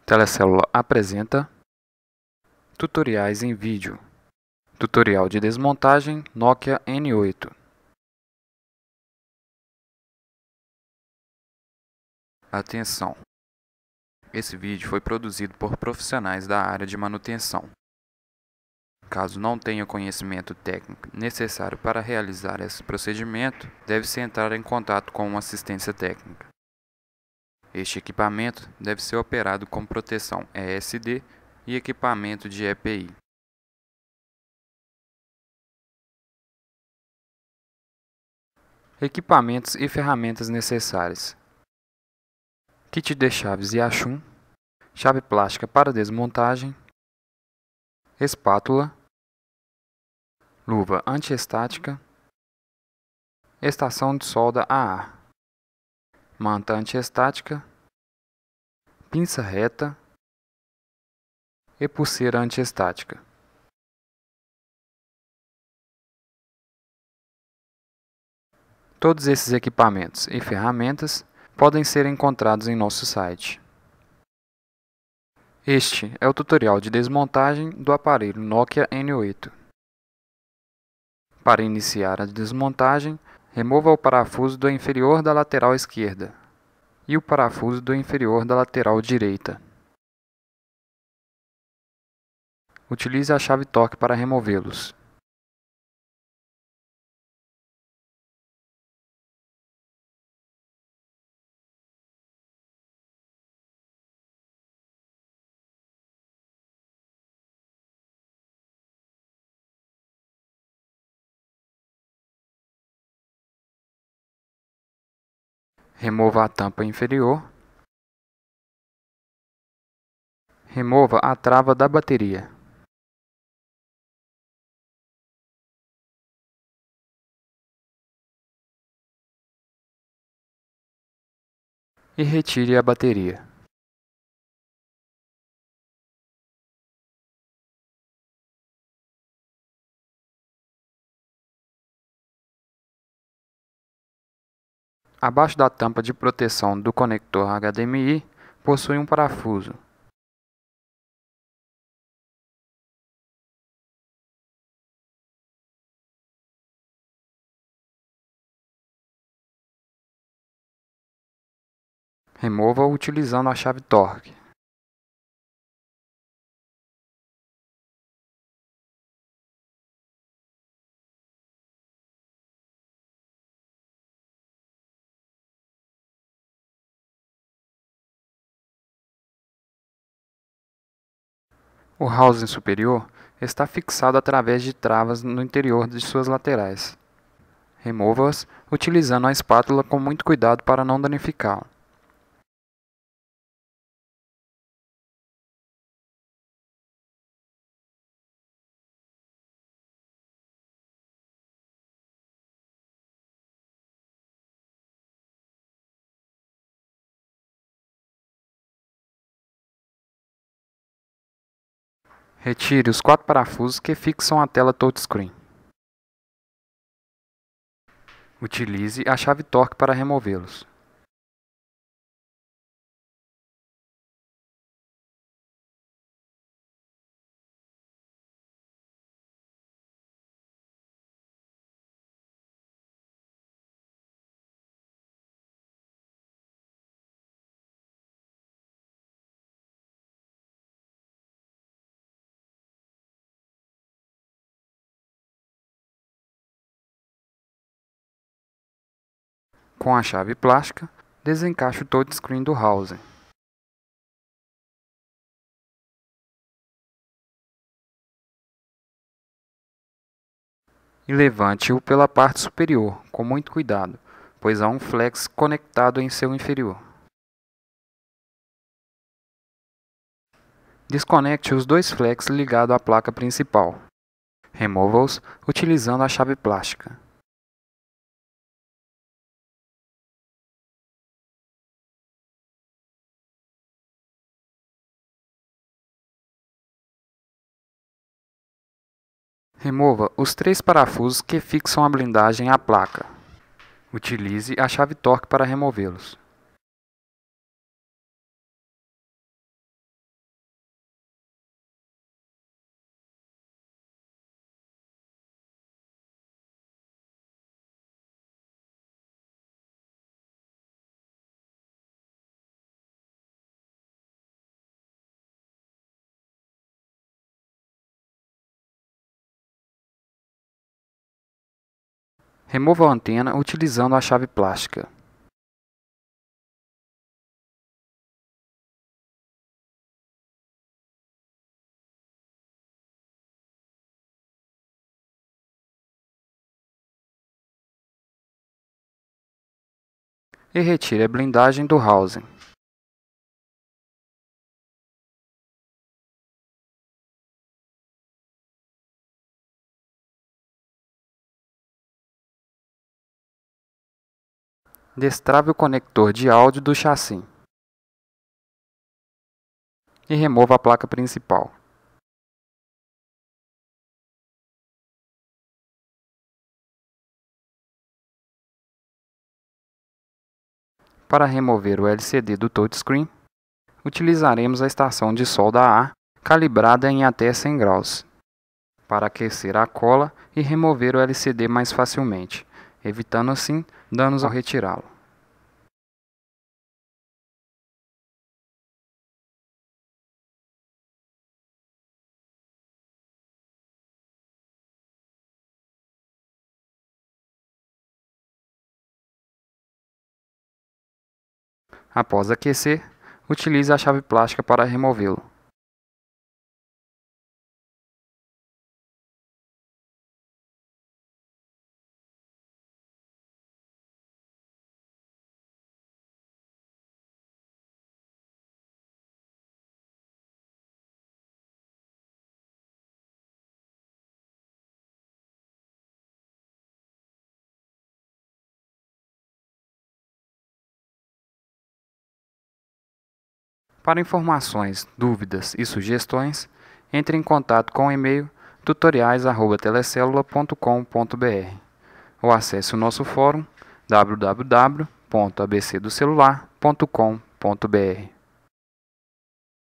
Telecélula apresenta tutoriais em vídeo. Tutorial de desmontagem Nokia N8. Atenção! Esse vídeo foi produzido por profissionais da área de manutenção. Caso não tenha conhecimento técnico necessário para realizar esse procedimento, deve-se entrar em contato com uma assistência técnica. Este equipamento deve ser operado com proteção ESD e equipamento de EPI. Equipamentos e ferramentas necessárias: kit de chaves Yachum, chave plástica para desmontagem, espátula, luva antiestática, estação de solda a ar, manta antiestática, pinça reta e pulseira antiestática. Todos esses equipamentos e ferramentas podem ser encontrados em nosso site. Este é o tutorial de desmontagem do aparelho Nokia N8. Para iniciar a desmontagem, remova o parafuso do inferior da lateral esquerda e o parafuso do inferior da lateral direita. Utilize a chave torque para removê-los. Remova a tampa inferior. Remova a trava da bateria. E retire a bateria. Abaixo da tampa de proteção do conector HDMI possui um parafuso. Remova-o utilizando a chave torque. O housing superior está fixado através de travas no interior de suas laterais. Remova-as utilizando a espátula com muito cuidado para não danificá-lo. Retire os 4 parafusos que fixam a tela touchscreen. Utilize a chave torque para removê-los. Com a chave plástica, desencaixe o touchscreen do housing. E levante-o pela parte superior, com muito cuidado, pois há um flex conectado em seu inferior. Desconecte os 2 flex ligados à placa principal. Remova-os utilizando a chave plástica. Remova os 3 parafusos que fixam a blindagem à placa. Utilize a chave torque para removê-los. Remova a antena utilizando a chave plástica. E retire a blindagem do housing. Destrave o conector de áudio do chassi. E remova a placa principal. Para remover o LCD do touchscreen, utilizaremos a estação de solda A calibrada em até 100 graus, para aquecer a cola e remover o LCD mais facilmente, evitando assim danos ao retirá-lo. Após aquecer, utilize a chave plástica para removê-lo. Para informações, dúvidas e sugestões, entre em contato com o e-mail tutoriais@telecelula.com.br ou acesse o nosso fórum www.abcdocelular.com.br.